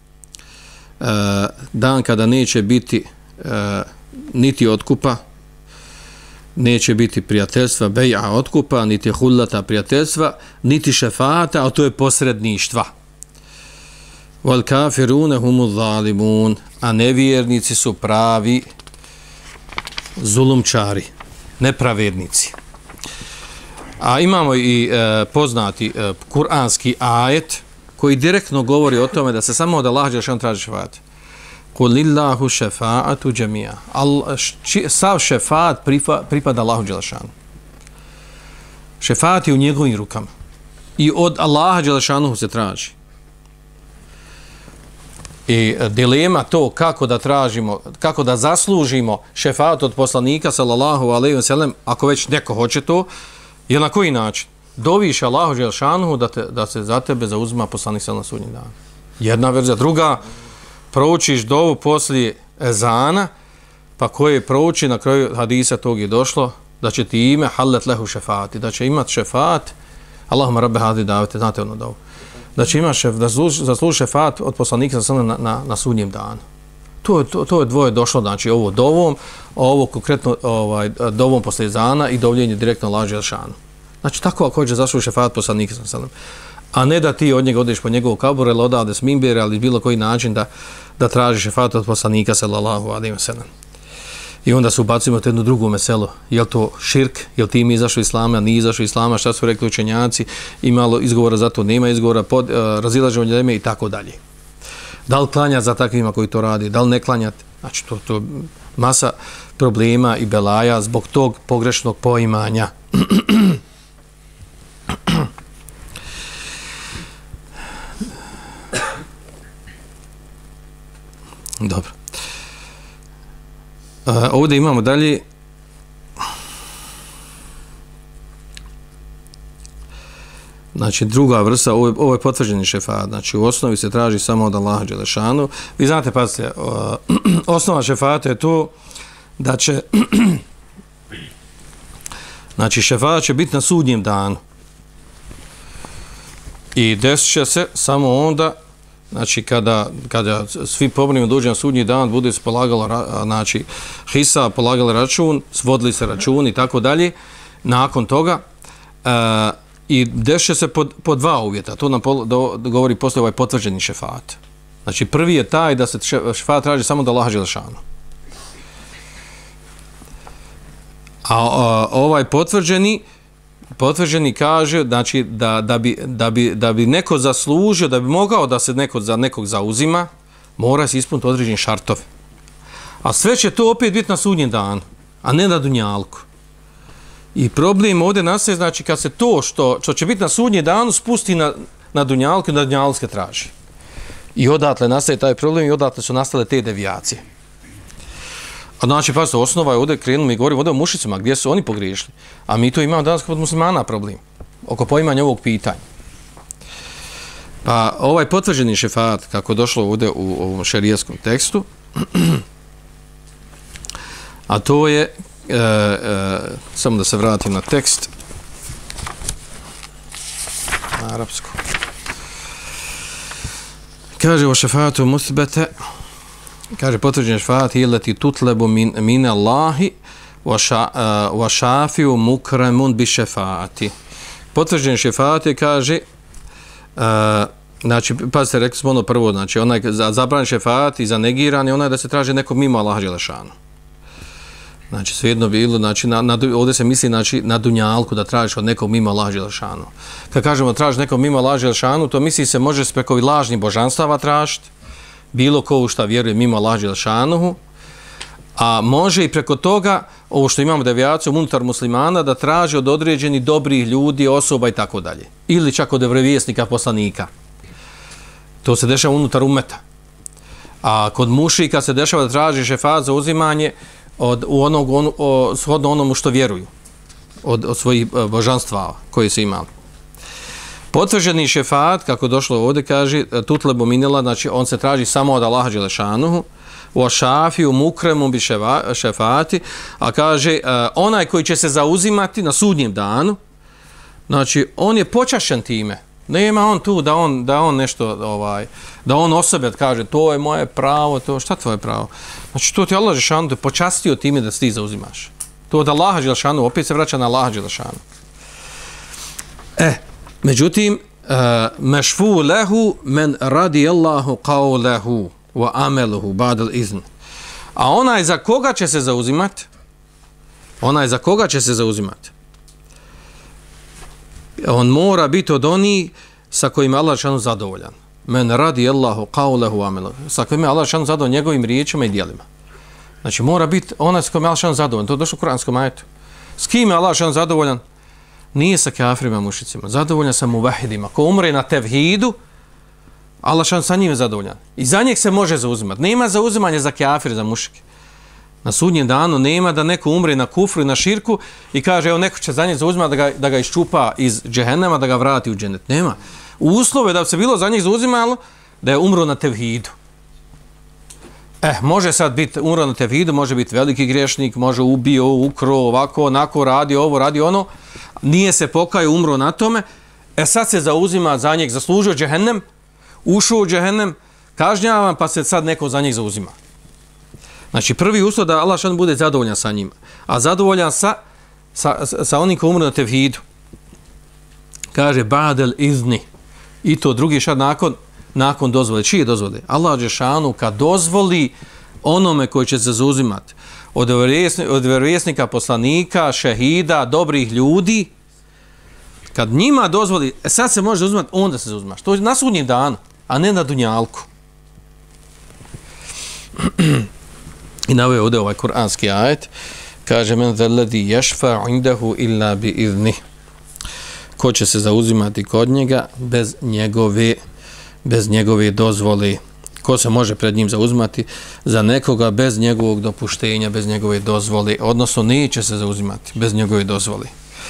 dan kada neće biti niti otkupa, neće biti prijateljstva, beja otkupa, niti hullata prijateljstva, niti šefata, a to je posredništva. Wal kafirune humu zalimun, a nevjernici su pravi zulumčari, nepravednici. A imamo i e, poznati e, kuranski ajet koji direktno govori o tome da se samo od Allaha dželešanu traži šefaat. Kul lillahu šefaatu džemija. Sav šefaat pripada Allahu dželešanu. Šefaat je u njegovim rukama. I od Allaha dželešanu se traži. I dilema to kako da tražimo, kako da zaslužimo šefaat od poslanika sallallahu alejhi ve sellem, ako već neko hoće to, je na koji način? Doviš Allahu dželešanu da, te, da se za tebe zauzima poslanik sallallahu na sudnji dan. Jedna verzija. Druga, proučiš dovu poslije ezana, pa koje prouči na kraju hadisa tog je došlo, da će ti ime hallet lehu šefaati, da će imat šefaat, Allahumma rabbe hadi davete, znate ono dovu, da će imat šef, da zasluži šefaat od poslanika sallallahu na, na, na sudnjem danu. To, to, to je dvoje došlo, znači ovo dovom, ovo konkretno ovaj, dovom poslije ezana i dovljenje direktno Allahu dželešanu. Znači tako ako hoće zasluži šefaat poslanika sallallahu, a ne da ti od njega odeš po njegovu kaburu ili odavde s minbera ili bilo koji način da, da tražiš šefaat od poslanika sallallahu alejhi ve sellem. I onda se ubacimo u jednu drugu meselu. Je li to širk? Je li ti mi izašao islama? Nije izašao islama? Šta su rekli učenjaci? I malo izgovora za to, nema izgovora, pod, uh, razilaženje ljeme i tako dalje. Da li klanjati za takvima koji to radi? Da li ne klanjati? Znači to, to masa problema i belaja zbog tog pogrešnog poimanja. Dobro. Uh, ovdje imamo dalje znači druga vrsta, ovo je, ovo je potvrđeni šefaat, znači u osnovi se traži samo od Allaha dželešanu. Vi znate, pazite, uh, osnova šefata je to da će znači šefaat će biti na sudnjem danu i desit će se samo onda, znači kada, kada svi pobrojimo dođe na sudnji dan, bude se polagalo, znači hisa, polagali račun, svodili se račun i tako dalje, nakon toga uh, i desit se po, po dva uvjeta, to nam pol, do, do, govori poslije ovaj potvrđeni šefaat. Znači prvi je taj da se šefaat traži samo da Allaha dželešanu. A, a ovaj potvrđeni potvrđeni kaže znači da, da, bi, da, bi, da bi neko zaslužio, da bi mogao da se neko za nekog zauzima, mora se ispuniti određeni šartove. A sve će to opet biti na sudnjem danu, a ne na dunjalku. I problem ovdje nastaje, znači kad se to što, što će biti na sudnjem danu spusti na, na dunjalku i na dunjalske traži. I odatle nastaje taj problem i odatle su nastale te devijacije. A znači, pa osnova je ovdje krenuli, mi govorimo ovdje o mušicima, gdje su oni pogriješili. A mi to imamo danas kod muslimana problem, oko poimanja ovog pitanja. Pa ovaj potvrđeni šefat, kako je došlo ovdje u ovom šerijskom tekstu, a to je, e, e, samo da se vratim na tekst, na arapsku. Kaže o šefatu musbete, kaže potvrđen šefat ilati tutlebu min, min Allahi wa šafiju mukramun bi šefati. Potvrđen šefat je, kaže, uh, znači, pazite, rekli smo ono prvo, znači, onaj zabran šefat i zanegiran je onaj da se traži nekog mimo Allaha dželešanu. Znači, svejedno bilo, znači, na, na, ovdje se misli, znači, na dunjalku da tražiš od nekog mimo Allaha dželešanu. Kad kažemo tražiš nekog mimo Allaha dželešanu, to misli se može s preko lažnih božanstava tražiti, bilo ko u šta vjeruje mimo Allaha dželešanu, a može i preko toga, ovo što imamo devijaciju unutar muslimana, da traži od određenih dobrih ljudi, osoba i tako dalje. Ili čak od vjerovjesnika, poslanika. To se dešava unutar umeta. A kod mušika se dešava da traži šefat za uzimanje od u onog, on, o, shodno onomu što vjeruju. Od, od svojih božanstva koje su imali. Potvrđeni šefat, kako je došlo ovdje, kaže, tutlebu minela, znači on se traži samo od Allaha dželešanuhu, u šafiju mukremu bi šefati, a kaže, onaj koji će se zauzimati na sudnjem danu, znači on je počašen time. Nema on tu da on, da on nešto, ovaj, da on o sebe kaže, to je moje pravo, to šta tvoje pravo? Znači to ti Allah dželešanu te počastio time da se ti zauzimaš. To od Allaha dželešanu, opet se vraća na Allaha dželešanu. E, međutim, uh, mešfu lehu men radi Allahu qawlehu wa ameluhu ba'dal izn. A onaj za koga će se zauzimati, onaj za koga će se zauzimati, on mora biti od onih sa kojim Allah dželešanu zadovoljan. Men radi Allahu qawlehu wa ameluhu. Sa kojim Allah dželešanu zadovoljan njegovim riječima i djelima. Znači mora biti onaj sa kojim Allah dželešanu zadovoljan. To je došlo u kuranskom ajetu. S kim je Allah dželešanu zadovoljan? Nije sa kafirima, mušicima. Zadovoljan sa muvahidima. Ko umre na tevhidu, Allah šan sa njim je zadovoljan. I za njeg se može zauzimati. Nema zauzimanja za kafir, za mušike. Na sudnjem danu nema da neko umre na kufru i na širku i kaže, evo neko će za njeg zauzimati da ga, da ga iščupa iz džehennema, da ga vrati u džennet. Nema. Uslove da bi se bilo za njeg zauzimalo, da je umro na tevhidu. Eh, može sad biti umro na tevhidu, može biti veliki griješnik, može ubio, ukro, ovako, onako, radi ovo, radi ono. Nije se pokajao, umro na tome. E sad se zauzima za njeg, zaslužio džehennem, ušao u džehennem, kažnjavan, pa se sad neko za njeg zauzima. Znači, prvi uslov da Allah šan bude zadovoljan sa njima. A zadovoljan sa, sa, sa onim ko umro na tevhidu. Kaže, ba'del izni. I to drugi šad nakon, nakon dozvole. Čije dozvole? Allah dželešanu kad dozvoli onome koji će se zauzimati od vjerovjesnika, poslanika, šehida, dobrih ljudi, kad njima dozvoli, e sad se može zauzimati, onda se zauzimaš. To je na sudnjem danu, a ne na dunjalku. I naveo ovdje ovaj kuranski ajet, kaže, men zellezi yashfa'u indahu illa bi izni. Ko će se zauzimati kod njega bez njegove, bez njegove dozvole. Ko se može pred njim zauzimati za nekoga bez njegovog dopuštenja, bez njegove dozvole, odnosno neće se zauzimati bez njegove dozvole.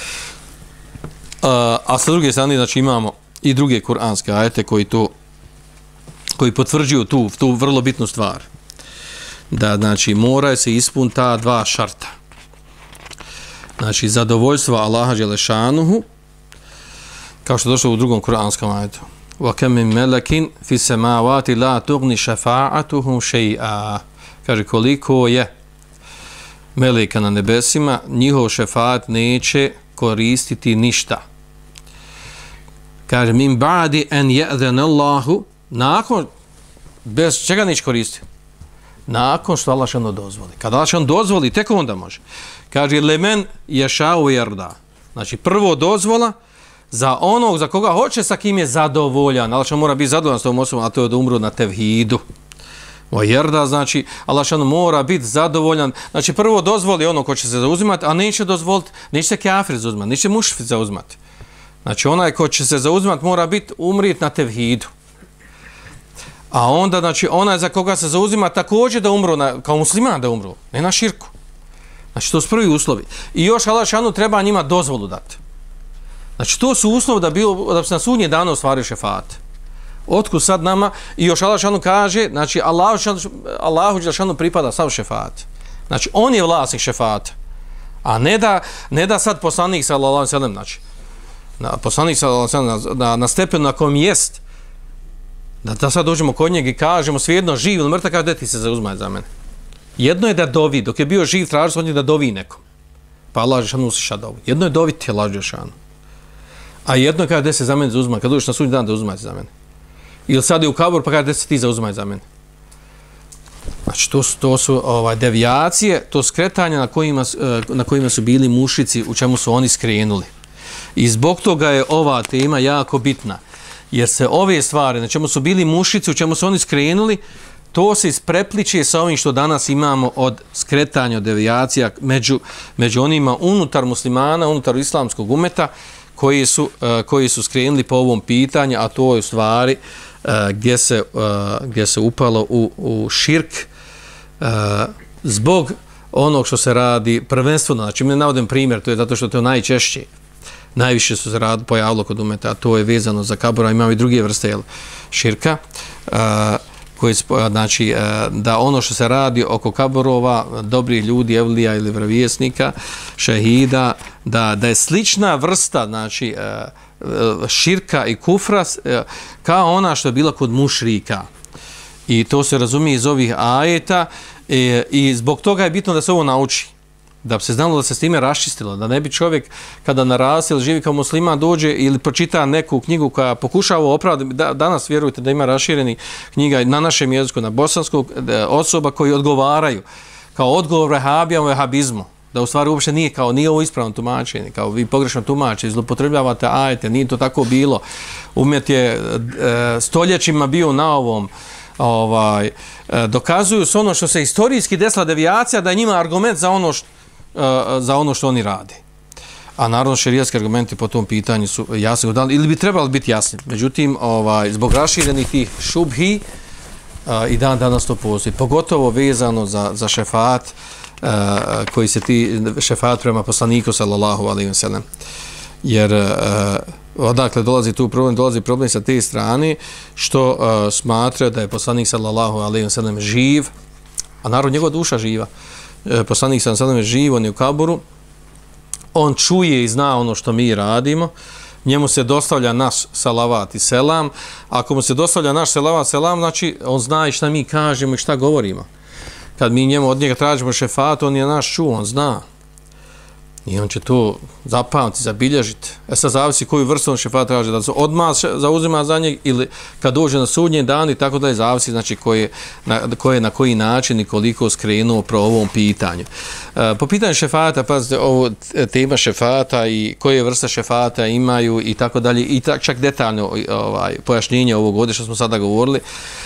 A, a sa druge strane, znači imamo i druge kuranske ajete koji to, koji potvrđuju tu, tu vrlo bitnu stvar. Da, znači, mora se ispuniti ta dva šarta. Znači, zadovoljstvo Allaha dželešanuhu, kao što je došlo u drugom kuranskom ajetu. وَكَمْ مِنْ مَلَكٍ فِي السَّمَاوَاتِ لَا تُغْنِ شَفَاعَتُهُمْ شَيْئًا. Kaže, koliko je meleka na nebesima, njihov šefaat neće koristiti ništa. Kaže, min ba'di an ya'zana Allahu, nakon, bez čega neće koristiti? Nakon što Allah šano dozvoli. Kada Allah šano dozvoli, tek onda može. Kaže, lemen yasha'u yarda. Znači, prvo dozvola za onog za koga hoće, sa kim je zadovoljan. Allah mora biti zadovoljan s tom osobom, a to je da umru na tevhidu. Jer da, znači, Allah mora biti zadovoljan. Znači, prvo dozvoli ono ko će se zauzimati, a neće dozvoliti, neće se kafir zauzimati, neće mušrici zauzimati. Znači, onaj ko će se zauzimati mora biti umrit na tevhidu. A onda, znači, onaj za koga se zauzima također da umru, na, kao musliman da umru, ne na širku. Znači, to su prvi uslovi. I još Allah šanu treba njima dozvolu dati. Znači, to su uslovi da, bilo, da bi se na sudnje dano ostvario šefat. Otkud sad nama, i još Allah šanu kaže, znači, Allahu šanu pripada sav šefat. Znači, on je vlasnik šefata. A ne da, ne da sad poslanik sallallahu alejhi ve sellem, znači, na, poslanik sallallahu alejhi ve sellem na, na, na stepenu na kojem jest, da, da sad dođemo kod njega i kažemo svejedno živ ili mrtav, kaže da ti se zauzmaj za mene. Jedno je da dovi, dok je bio živ, traži od njega da dovi nekom. Pa Allah šanu usliša dovu. Jedno je doviti Allah šanu. A jedno je kaže da se za mene zauzmaj, kad dođeš na sudnji dan da uzmaj za mene. Ili sad je u kabor pa kaže da se ti zauzmaj za mene. Znači to su, to su ovaj, devijacije, to skretanja na kojima, na kojima su bili mušici, u čemu su oni skrenuli. I zbog toga je ova tema jako bitna. Jer se ove stvari, na čemu su bili mušici, u čemu su oni skrenuli, to se isprepliče sa ovim što danas imamo od skretanja, od devijacija među, među onima unutar muslimana, unutar islamskog umeta, koji su, uh, koji su skrenuli po ovom pitanju, a to je u stvari uh, gdje, se, uh, gdje se upalo u, u širk uh, zbog onog što se radi prvenstveno. Znači, mi ne navodim primjer, to je zato što to je najčešće. Najviše su se rad, pojavilo kod umeta, a to je vezano za kabura, imamo i druge vrste jel, širka, uh, koji, znači, uh, da ono što se radi oko kaburova, dobrih ljudi, evlija ili vjerovjesnika, šehida, da, da je slična vrsta, znači, uh, širka i kufra, uh, kao ona što je bila kod mušrika. I to se razumije iz ovih ajeta i, i zbog toga je bitno da se ovo nauči. Da bi se znalo da se s time raščistilo, da ne bi čovjek kada narasti ili živi kao musliman dođe ili pročita neku knjigu koja pokušava opravdati, da, danas vjerujte da ima rašireni knjiga na našem jeziku, na bosanskom, osoba koji odgovaraju kao odgovor vehabijama, vehabizmu, da u stvari uopšte nije kao, nije ovo ispravno tumačenje, kao vi pogrešno tumačite, zloupotrebljavate ajete, nije to tako bilo, umjet je e, stoljećima bio na ovom, ovaj, e, dokazuju se ono što se istorijski desila devijacija, da je njima argument za ono što za ono što oni rade. A naravno šerijatski argumenti po tom pitanju su jasni ili bi trebali biti jasni. Međutim, ovaj, zbog raširenih tih šubhi a, i dan danas to postoji. Pogotovo vezano za, za šefat a, koji se ti šefat prema poslaniku sallallahu alejhi ve sellem. Jer a, odakle dolazi tu problem, dolazi problem sa te strane što a, smatra da je poslanik sallallahu alejhi ve sellem živ, a naravno njegova duša živa. Poslanik sam sada je živ, on je u kaburu, on čuje i zna ono što mi radimo, njemu se dostavlja naš salavat i selam, ako mu se dostavlja naš salavat i selam, znači on zna i šta mi kažemo i šta govorimo. Kad mi njemu od njega tražimo šefat, on je naš čuo, on zna. I on će to zapamtiti, zabilježiti. E sad zavisi koju vrstu on šefat traži, da se odmah zauzima za njeg ili kad dođe na sudnji dan i tako da je zavisi, znači koje na, koje, na koji način i koliko skrenuo pro ovom pitanju. E, po pitanju šefata, pazite, ovo tema šefata i koje vrste šefata imaju i tako dalje, i tak, čak detaljno ovaj, pojašnjenje ovog ovdje što smo sada govorili.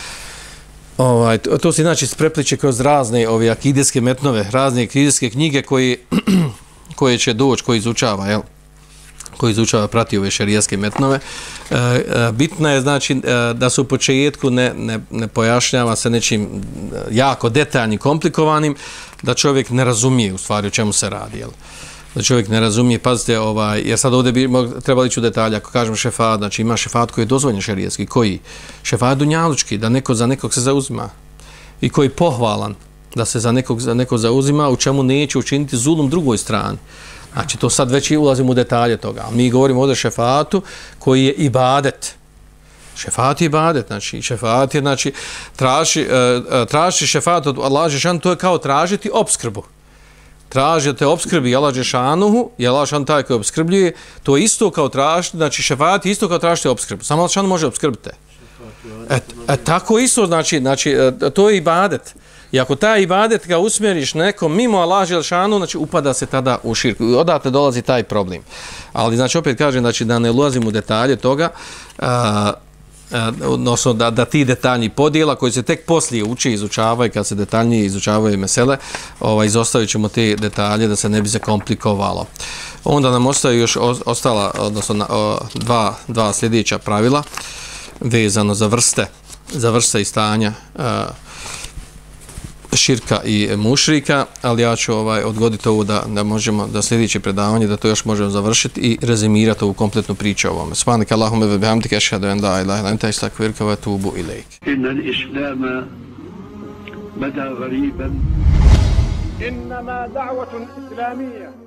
Ovaj, to, to se znači sprepliče kroz razne ove akidijske metnove, razne akidijske knjige koji koje će doći, koji izučava, jel? Koji izučava, prati ove šerijatske metnove. E, e, bitno je, znači, e, da se u početku ne, ne, ne pojašnjava se nečim jako detaljnim, komplikovanim, da čovjek ne razumije u stvari o čemu se radi, jel? Da čovjek ne razumije, pazite, ovaj, jer sad ovdje bi trebali ići u detalje, ako kažemo šefat, znači ima šefat koji je dozvoljen šerijatski, koji? Šefat dunjalučki, da neko za nekog se zauzima i koji je pohvalan, da se za nekog, za nekog zauzima, u čemu neće učiniti zulum drugoj strani. Znači, to sad već i ulazimo u detalje toga. Mi govorimo ovdje šefatu koji je ibadet. Šefat je ibadet, znači, šefat je, znači, traži, traži šefat od Allah Žešanu, to je kao tražiti opskrbu. Traži da te opskrbi Allah Žešanuhu, i Allah Žešanu taj koji opskrbljuje, to je isto kao tražiti, znači, šefat je isto kao tražiti opskrbu. Samo Allah Žešanu može opskrbiti. E, e, tako isto, znači, znači, to je ibadet. I ako taj ibadet ga usmjeriš nekom mimo Allah dželešanu, znači upada se tada u širk. Odatle dolazi taj problem. Ali znači opet kažem znači da ne ulazim u detalje toga, a, a, odnosno da, da ti detaljni podjela koji se tek poslije uče i izučavaju, kad se detaljnije izučavaju mesele, ovaj, izostavit ćemo te detalje da se ne bi se komplikovalo. Onda nam ostaju još ostala, odnosno na, o, dva, dva sljedeća pravila vezano za vrste, za vrste i stanja a, širka i mušrika, ali ja ću ovaj, odgoditi ovo da, da možemo, da sljedeće predavanje, da to još možemo završiti i rezimirati ovu kompletnu priču o ovome. Subhanak Allahumma wa bihamdika ashhadu an la ilaha illa anta astaghfiruka wa atubu ilayk. Inna al-islam bada ghariban. Innama da'watun islamiyya